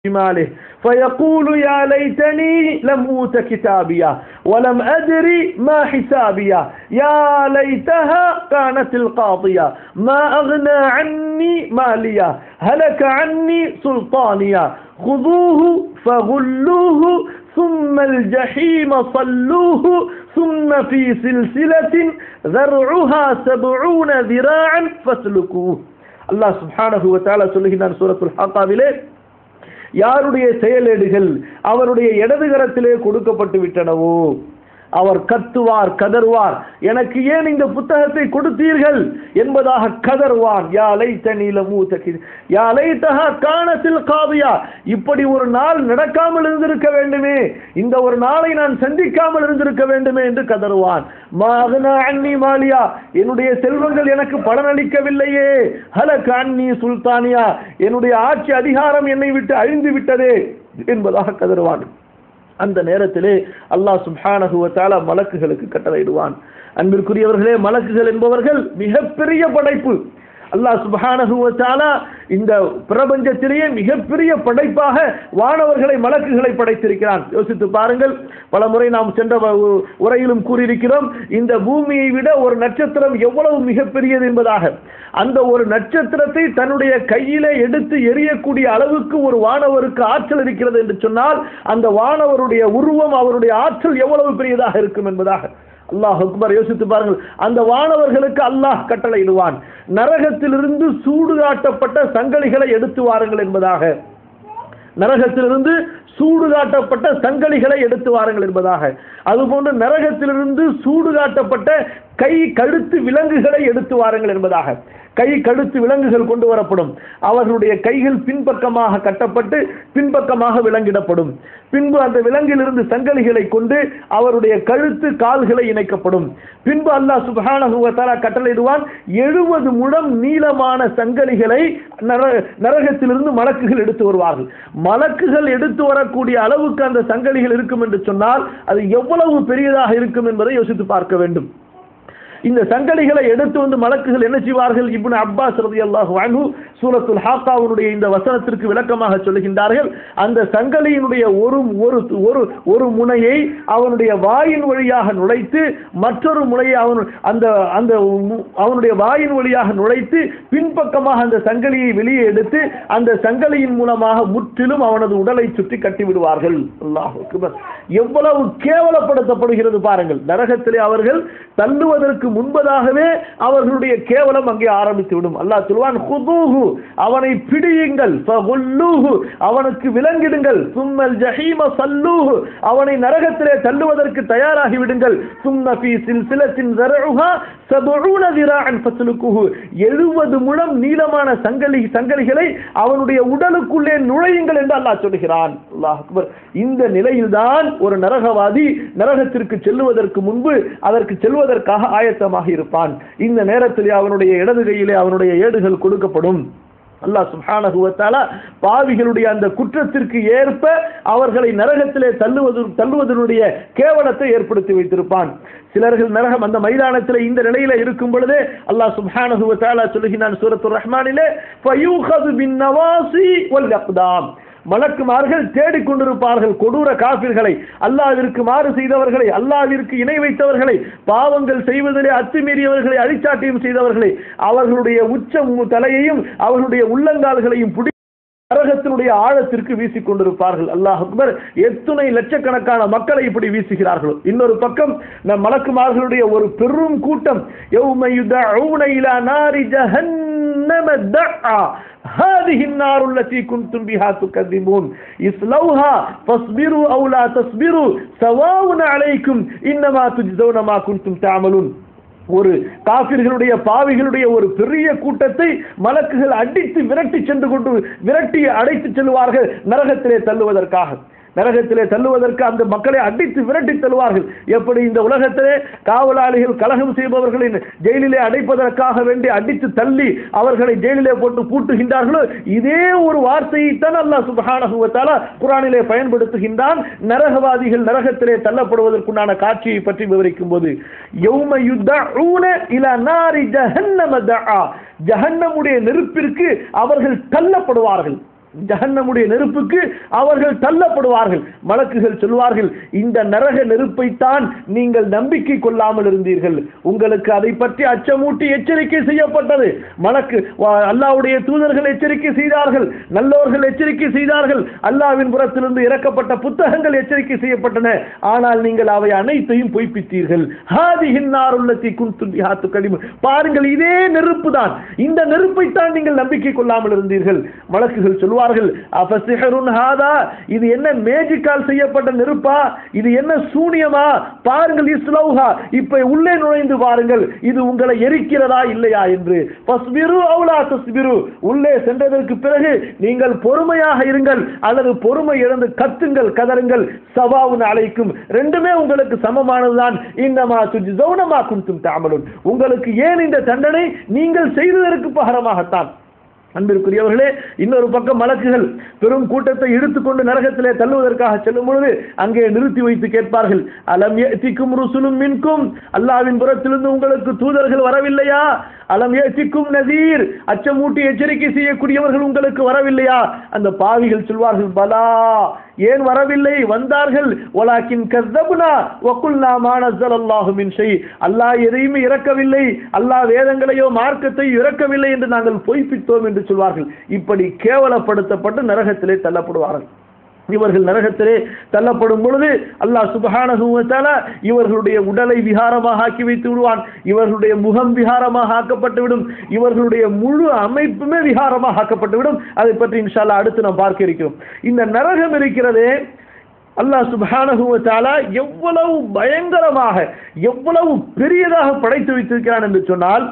شماله فيقول يا ليتني لم أوت كتابيا ولم أدري ما حسابيا يا ليتها كانت القاضية ما أغنى عني ماليا هلك عني سلطانيا خذوه فغلوه ثم الجحيم صلوه ثم في سلسلة ذرعها 70 ذراعا فاسلكوه. الله سبحانه وتعالى சொல்லுகிறான் சூரத்துல் ஹாக்காவிலே, யாருடைய செயலேடுகள் அவருடைய இடது கரத்திலே கொடுக்கப்பட்டு விட்டனவோ அவர் கத்துவார், கதறுவார், எனக்கு ஏன் இந்த புத்தகத்தை கொடுத்தீர்கள் என்பதாக கதறுவான். யா லைத்தனி லம் ஊத யா லைத்தஹா கானத்தில் காதியா, இப்படி ஒரு நாள் நடக்காமல் இருந்திருக்க வேண்டுமே, இந்த ஒரு நாளை நான் சந்திக்காமல் இருந்திருக்க வேண்டுமே என்று கதறுவான். மா அக்னா அன்னி மாலியா, என்னுடைய செல்வங்கள் எனக்கு பலனளிக்கவில்லையே. ஹலக அன்னி சுல்தானியா, என்னுடைய ஆட்சி அதிகாரம் என்னை விட்டு அழிந்து விட்டதே என்பதாக கதறுவான். அந்த நேரத்திலே அல்லாஹ் சுப்ஹானஹு வ தஆலா மலக்குகளுக்கு கட்டளையிடுவான். அன்பிற்குரியவர்களே, மலக்குகள் என்பவர்கள் மிகப்பெரிய படைப்பு. அல்லாஹ் சுப்ஹானஹு வ தஆலா இந்த பிரபஞ்சத்திலேயே மிகப்பெரிய படைப்பாக வானவர்களை, மலக்குகளை படைத்திருக்கிறான். யோசித்து பாருங்கள். பல முறை நாம் சென்ற உரையிலும் கூறியிருக்கிறோம், இந்த பூமியை விட ஒரு நட்சத்திரம் எவ்வளவு மிகப்பெரியது என்பதாக. அந்த ஒரு நட்சத்திரத்தை தன்னுடைய கையிலே எடுத்து எரியக்கூடிய அளவுக்கு ஒரு வானவருக்கு ஆற்றல் இருக்கிறது என்று சொன்னால், அந்த வானவருடைய உருவம், அவருடைய ஆற்றல் எவ்வளவு பெரியதாக இருக்கும் என்பதாக. அல்லாஹ் அக்பர். யோசித்து பாருங்கள். அந்த வானவர்களுக்கு அல்லாஹ் கட்டளையிடுவான், நரகத்திலிருந்து சூடுகாட்டப்பட்ட சங்கலிகளை எடுத்து வாருங்கள் என்பதாக. நரகத்திலிருந்து சூடுகாட்டப்பட்ட சங்கலிகளை எடுத்து வாருங்கள் என்பதாக. அதுபோன்று நரகத்திலிருந்து சூடுகாட்டப்பட்ட கை கழுத்து விலங்குகளை எடுத்து வாருங்கள் என்பதாக. கை கழுத்து விலங்குகள் கொண்டு வரப்படும். அவர்களுடைய கைகள் பின்பக்கமாக கட்டப்பட்டு பின்பக்கமாக விலங்கிடப்படும். பின்பு அந்த விலங்கிலிருந்து சங்கலிகளை கொண்டு அவருடைய கழுத்து கால்களை இணைக்கப்படும். பின்பு அல்லாஹ் சுப்ஹானஹு வ தஆலா கட்டளையிடுவான், 70 முழம் நீளமான சங்கலிகளை நரகத்திலிருந்து மலக்குகள் எடுத்து வருவார்கள். மலக்குகள் எடுத்து வரக்கூடிய அளவுக்கு அந்த சங்கலிகள் இருக்கும் என்று சொன்னால் அது எவ்வளவு பெரியதாக இருக்கும் என்பதை யோசித்து பார்க்க வேண்டும். இந்த சங்கலிகளை எடுத்து வந்து மலக்குகள் என்ன செய்வார்கள்? இப்னு அப்பாஸ் ரலியல்லாஹு அன்ஹு சூரத்துல் ஹாக்காவுடைய இந்த வசனத்திற்கு விளக்கமாக சொல்லுகின்றார்கள், அந்த சங்கலியினுடைய ஒரு முனையை அவனுடைய வாயின் வழியாக நுழைத்து மற்றொரு முனையை அவனுடைய வாயின் வழியாக நுழைத்து பின்பக்கமாக அந்த சங்கலியை வெளியே எடுத்து அந்த சங்கலியின் மூலமாக முற்றிலும் அவனது உடலை சுற்றி கட்டிவிடுவார்கள். அல்லாஹ் அக்பர். எவ்வளவு கேவலப்படுத்தப்படுகிறது பாருங்கள். நரகத்திலே அவர்கள் தள்ளுவதற்கு முன்பதாகவே அவர்களுடைய கேவலம் அங்கே ஆரம்பித்து விடும். அல்லாஹ் சொல்வான், குதூஹு, அவனை பிடியுங்கள், ஃபகுல்லூஹு, அவனுக்கு விலங்கிடுங்கள், சும்மல் ஜஹீம சல்லூஹு, அவனை நரகத்திலே தள்ளுவதற்கு தயாராகி விடுங்கள், சும்ம ஃபீ சில்சிலத்தின் ஸரஉஹா 70 ذراعا ஃபஸ்லுகுஹு, 70 முழம் நீளமான சங்கலிகளை அவனுடைய உடலுக்குள்ளே நுழையுங்கள் என்று அல்லாஹ் சொல்கிறான். அல்லாஹ் அக்பர். இந்த நிலையில்தான் ஒரு நரகவாதி நரகத்திற்கு செல்லுவதற்கு முன்பு அதற்கு செல்வதற்காக ஆயத்தமாக இருப்பான். இந்த நேரத்தில் அவனுடைய இடது கையிலே அவனுடைய ஏடுகள் கொடுக்கப்படும். அல்லாஹ் சுப்ஹானஹு வ தஆலா பாவிகளுடைய அந்த குற்றத்திற்கு ஏற்ப அவர்களை நரகத்திலே தள்ளுவதனுடைய கேவலத்தை ஏற்படுத்தி வைத்திருப்பான். சிலர்கள் நரகம் அந்த மைதானத்தில் இந்த நிலையில இருக்கும் பொழுதே அல்லாஹ் சுப்ஹானஹு வ தஆலா சொல்லுகிறான் சூரத்துர் ரஹ்மானிலே, ஃபயூகது பின் நவாசி வல் அக்தாம், மலக்குமார்கள் தேடிக்கொண்டிருப்பார்கள் கொடூர காபிர்களை, அல்லாஹ்விற்கு மாறு செய்தவர்களை, அல்லாஹ்விற்கு இணை வைத்தவர்களை, பாவங்கள் செய்வதிலே அத்துமீறியவர்களை, அழிச்சாட்டியம் செய்தவர்களை, அவர்களுடைய உச்ச தலையையும் அவர்களுடைய உள்ளங்கால்களையும் நரகத்தினுடைய ஆழத்திற்கு வீசிக் கொண்டிருப்பார்கள். அல்லாஹ் அக்பர். எத்தனை லட்சக்கணக்கான மக்களை இப்படி வீசுகிறார்கள். இன்னொரு பக்கம் நம் மலக்குமார்களுடைய ஒரு பெரும் கூட்டம், யௌம யுதஊன இலா நாரி ஜஹன்னம தஆ ஹாதிஹி النار التي كنتم بها تكذبون اصلوها فاصبروا او لا تصبروا سواء عليكم انما تجزون ما كنتم تعملون. ஒரு காபிர்களுடைய பாவிகளுடைய ஒரு பெரிய கூட்டத்தை மலக்குகள் அடித்து விரட்டி அடைத்து செல்வார்கள் நரகத்திலே தள்ளுவதற்காக. நரகத்திலே தள்ளுவதற்கு அந்த மக்களை அடித்து விரட்டி தள்ளுவார்கள். எப்படி இந்த உலகத்திலே காவலாளிகள் கலகம் செய்பவர்களை ஜெயிலிலே அடைப்பதற்காக வேண்டி அடித்து தள்ளி அவர்களை ஜெயிலிலே போட்டு பூட்டுகின்றார்களோ, இதே ஒரு வார்த்தையைத்தான் அல்லாஹ் சுப்ஹானஹு வ தஆலா குர்ஆனிலே பயன்படுத்துகின்றான். நரகவாதிகள் நரகத்திலே தள்ளப்படுவதற்குண்டான காட்சியை பற்றி விவரிக்கும் போது, யௌம யுதஊன இலா நாரி ஜஹன்னம தஆ, ஜஹன்னமுடைய நெருப்பிற்கு அவர்கள் தள்ளப்படுவார்கள். ஜஹன்னமுடைய நெருப்புக்கு அவர்கள் தள்ளப்படுவார்கள். மலக்குகள் சொல்வார்கள், இந்த நரக நெருப்பைத்தான் நீங்கள் நம்பிக்கை கொள்ளாமல் இருந்தீர்கள், உங்களுக்கு அதை பற்றி அச்சமூட்டி எச்சரிக்கை செய்யப்பட்டது. அல்லாஹ்வுடைய தூதர்கள் எச்சரிக்கை செய்தார்கள், நல்லோர்கள் எச்சரிக்கை செய்தார்கள், அல்லாஹ்வின் புறத்திலிருந்து இறக்கப்பட்ட புத்தகங்கள் எச்சரிக்கை செய்யப்பட்டன. ஆனால் நீங்கள் அவை அனைத்தையும் பொய்ப்பித்தீர்கள். ஹாதிஹின் நாருல்லதி குன்தும் பிஹா துகதிபூன். பாருங்கள், இதே நெருப்பு தான், இந்த நெருப்பைத்தான் நீங்கள் நம்பிக்கை கொள்ளாமல் இருந்தீர்கள். மலக்குகள் சொல்வார்கள், அஃபஸிஹ்ருன் ஹாதா, இது என்ன மேஜிக்கால் செய்யப்பட்ட நெருப்பா, இது என்ன சூனியமா, பாருங்கள் இஸ்லௌஹா, இப்ப உள்ளே நுழைந்து பாருங்கள், இது உங்களை எரிக்கிறதா இல்லையா என்று. ஃபஸ்பிரு அவ் லா தஸ்பிரு, உள்ளே சென்றதற்கு பிறகு நீங்கள் பொறுமையாக இருங்கள் அல்லது பொறுமை இழந்து கத்துங்கள், கதறுங்கள், சவாவுன் அலைக்கும், ரெண்டுமே உங்களுக்கு சமமானதுதான். இன்னமா துஜ்ஸௌன மா குன்தும் தஅமலுன், உங்களுக்கு ஏன் இந்த தண்டனை, நீங்கள் செய்ததற்கு பகரமாகத்தான். அன்பிற்குரியவர்களே, இன்னொரு பக்கம் மலக்குகள் பெரும் கூட்டத்தை இழுத்துக்கொண்டு நரகத்திலே தள்ளுவதற்காக செல்லும் பொழுது அங்கே நிறுத்தி வைத்து கேட்பார்கள், அலம் யஅதிக்கும் ருசுலும் மின்கும், அல்லாஹ்வின் புறத்திலிருந்து உங்களுக்கு தூதர்கள் வரவில்லையா? அலம் யஅதிக்கும் நதீர், அச்சமூட்டி எச்சரிக்கை செய்யக்கூடியவர்கள் உங்களுக்கு வரவில்லையா? அந்த பாவிகள் சொல்வார்கள், பலா, ஏன் வரவில்லை, வந்தார்கள். வலாக்கின் கஸ்ஸப்னா வகுல்னா மா நஸலல்லாஹு மின் ஷை, அல்லாஹ் எதையுமே இறக்கவில்லை, அல்லாஹ் வேதங்களையோ மார்க்கத்தை இறக்கவில்லை என்று நாங்கள் பொய்ப்பித்தோம் என்று சொல்வார்கள். இப்படி கேவலப்படுத்தப்பட்டு நரகத்திலே தள்ளப்படுவார்கள். இவர்கள் நரகத்திலே தள்ளப்படும் பொழுது அல்லாஹ் சுப்ஹானஹு வ தஆலா இவர்களுடைய உடலை விகாரமாக ஆக்கி வைத்து விடுவான், இவர்களுடைய முகம் விகாரமாக ஆக்கப்பட்டுவிடும், இவர்களுடைய முழு அமைப்புமே விகாரமாக ஆக்கப்பட்டுவிடும். அதை பற்றி இன்ஷா அல்லாஹ் அடுத்து நாம் பார்க்க இருக்கிறோம். இந்த நரகம் இருக்கிறதே, அல்லாஹ் சுப்ஹானஹு வ தஆலா எவ்வளவு பயங்கரமாக, எவ்வளவு பெரியதாக படைத்து வைத்திருக்கிறான் என்று சொன்னால்,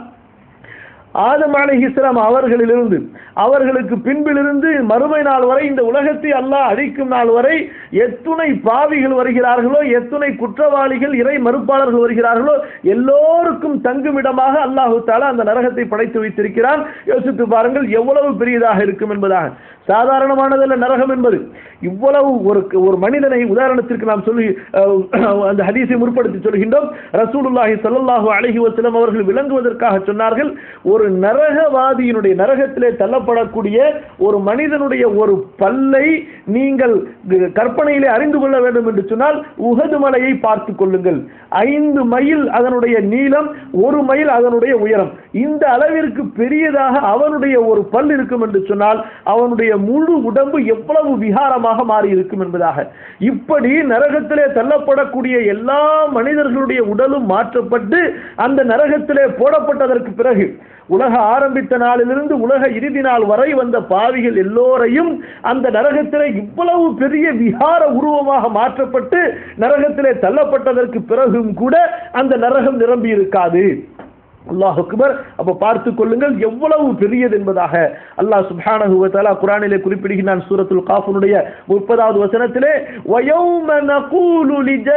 ஆதம் அலைஹிஸ்ஸலாம் அவர்களிலிருந்து அவர்களுக்கு பின்பிலிருந்து மறுமை நாள் வரை, இந்த உலகத்தை அல்லாஹ் அழிக்கும் நாள் வரை எத்துணை பாவிகள் வருகிறார்களோ, எத்துணை குற்றவாளிகள் இறை மறுப்பாளர்கள் வருகிறார்களோ, எல்லோருக்கும் தங்குமிடமாக அல்லாஹு தஆலா அந்த நரகத்தை படைத்து வைத்திருக்கிறான். யோசித்து பாருங்கள் எவ்வளவு பெரியதாக இருக்கும் என்பதாக. சாதாரணமானதல்ல நரகம் என்பது. இவ்வளவு ஒரு மனிதனை உதாரணத்திற்கு நாம் சொல்லி அந்த ஹதீஸை முற்படுத்தி சொல்கின்றோம். ரசூலுல்லாஹி ஸல்லல்லாஹு அலைஹி வஸல்லம் அவர்கள் விளங்குவதற்காக சொன்னார்கள், ஒரு நரகவாதியினுடைய, நரகத்திலே தள்ளப்படக்கூடிய ஒரு மனிதனுடைய ஒரு பல்லை நீங்கள் கற்பனையிலே அறிந்து கொள்ள வேண்டும் என்று சொன்னால் உஹது மலையை பார்த்து கொள்ளுங்கள். 5 மைல் அதனுடைய நீளம், 1 மைல் அதனுடைய உயரம். இந்த அளவிற்கு பெரியதாக அவனுடைய ஒரு பல் இருக்கும் என்று சொன்னால் அவனுடைய முழு உடம்பு எவ்வளவு விகாரமாக மாறி இருக்கும் என்பதாக. இப்படி நரகத்திலே தள்ளப்படக்கூடிய எல்லா மனிதர்களுடைய உடலும் மாற்றப்பட்டு அந்த நரகத்திலே போடப்பட்டதற்கு பிறகு உலக ஆரம்பித்த நாளிலிருந்து உலக இறுதி நாள் வரை வந்த பாவிகள் எல்லோரையும் அந்த நரகத்திலே இவ்வளவு பெரிய விகார உருவமாக மாற்றப்பட்டு நரகத்திலே தள்ளப்பட்டதற்கு பிறகும் கூட அந்த நரகம் நிரம்பி இருக்காது. அல்லாஹ் அக்பர். அப்ப பார்த்துக் கொள்ளுங்கள் எவ்வளவு பெரியது என்பதாக. அல்லாஹ் சுப்ஹானஹு வ தஆலா குர்ஆனிலே குறிப்பிடுகிறான். சூரத்துல் காஃப்னுடைய 30வது வசனத்திலே, வயௌம நகூலு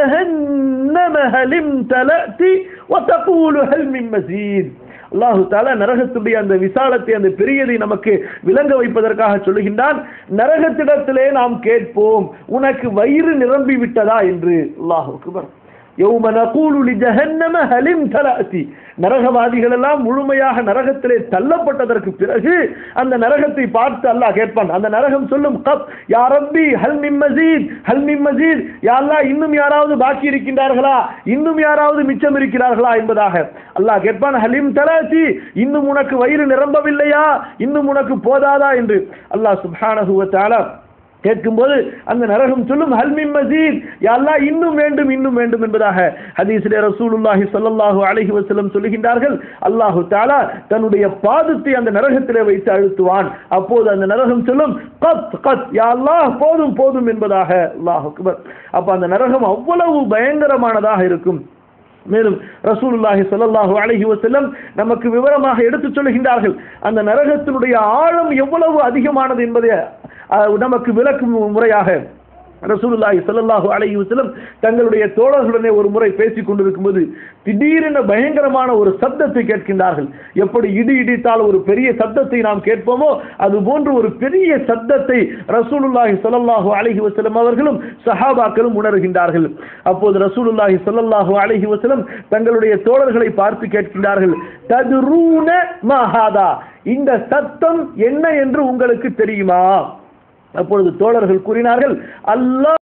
லிஜஹன்னம ஹலிம் தலதி வதகூலு ஹல் மின் மஸீத். அல்லாஹ் தஆலா நரகத்துடைய அந்த விசாலத்தை, அந்த பெரியதை நமக்கு விளங்க வைப்பதற்காக சொல்லுகின்றான். நரகத்திடத்திலே நாம் கேட்போம், உனக்கு வயிறு நிரம்பி விட்டதா என்று. அல்லாஹ் அக்பர். யௌம நகூலு லிஜஹன்னம ஹலிம் தலதி. நரகவாதிகள் எல்லாம் முழுமையாக நரகத்திலே தள்ளப்பட்டதற்கு பிறகு அந்த நரகத்தை பார்த்து அல்லாஹ் கேட்பான். அந்த நரகம் சொல்லும், கப் யா ரப்பி ஹல் மின் மஸீத், ஹல் மின் மஸீத், யா அல்லாஹ் இன்னும் யாராவது பாக்கி இருக்கின்றார்களா, இன்னும் யாராவது மிச்சம் இருக்கிறார்களா என்பதாக. அல்லாஹ் கேட்பான், ஹலிம் தலதி, இன்னும் உனக்கு வயிறு நிரம்பவில்லையா, இன்னும் உனக்கு போதாதா என்று. அல்லாஹ் சுப்ஹானஹு வ தஆலா கேட்கும்போது அந்த நரகம் சொல்லும், ஹல் மின் மஸீத், யா அல்லாஹ் இன்னும் வேண்டும், இன்னும் வேண்டும் என்பதாக. ஹதீஸிலே ரசூலுல்லாஹி ஸல்லல்லாஹு அலைஹி வஸல்லம் சொல்லுகின்றார்கள், அல்லாஹ் தஆலா தன்னுடைய பாதத்தை அந்த நரகத்திலே வைத்து அழுத்துவான். அப்போது அந்த நரகம் சொல்லும், கத் கத், யா அல்லாஹ் போதும் போதும் என்பதாக. அல்லாஹ் அக்பர். அப்ப அந்த நரகம் அவ்வளவு பயங்கரமானதாக இருக்கும். மேலும் ரசூலுல்லாஹி ஸல்லல்லாஹு அலைஹி வஸல்லம் நமக்கு விவரமாக எடுத்துச் சொல்கின்றார்கள், அந்த நரகத்தினுடைய ஆழம் எவ்வளவு அதிகமானது என்பதை நமக்கு விளக்கும் முறையாக ரசூலுல்லாஹி ஸல்லல்லாஹு அலைஹி வஸல்லம் தங்களுடைய தோழர்களுடனே ஒரு முறை பேசிக் கொண்டிருக்கும்போது திடீரென பயங்கரமான ஒரு சப்தத்தை கேட்கின்றார்கள். எப்படி இடி இடித்தால் ஒரு பெரிய சப்தத்தை நாம் கேட்போமோ அது போன்று ஒரு பெரிய சப்தத்தை ரசூலுல்லாஹி ஸல்லல்லாஹு அலைஹி வஸல்லம் அவர்களும் சஹாபாக்களும் உணர்கின்றார்கள். அப்போது ரசூலுல்லாஹி ஸல்லல்லாஹு அலைஹி வஸல்லம் தங்களுடைய தோழர்களை பார்த்து கேட்கின்றார்கள், ததுரூன மா ஹாதா, இந்த சத்தம் என்ன என்று உங்களுக்கு தெரியுமா? அப்பொழுது தோழர்கள் கூறினார்கள், அல்லாஹ்